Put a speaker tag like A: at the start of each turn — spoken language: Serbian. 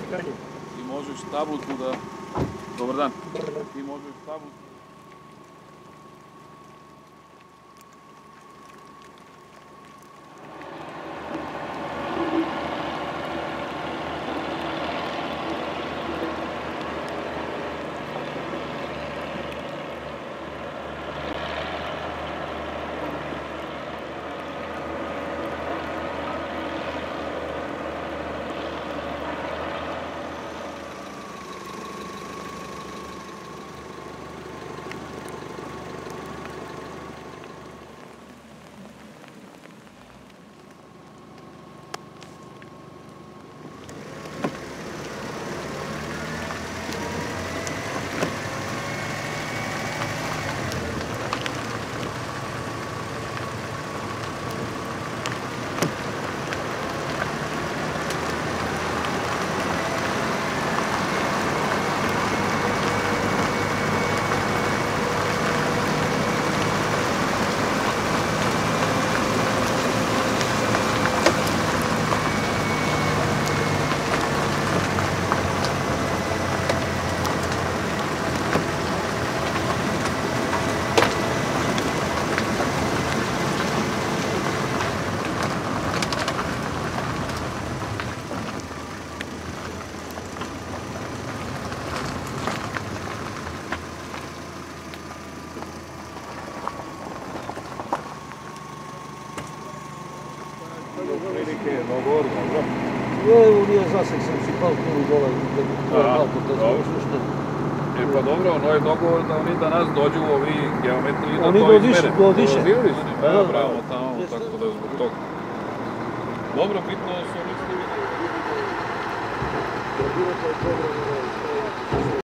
A: Ti možeš tablicu da... Dobar dan. Ti možeš tablicu...
B: Prilike dogovor, dobro?
C: Evo, nije zasek sam si pal tu dole, da smo ušli.
A: E pa dobro, ono je dogovor da oni danas dođu ovi geometri da
C: Oni
A: to izmere.
C: dodiše.
A: Bravo, tamo, tako da zbog toga. Dobro, bitno su oni stigli.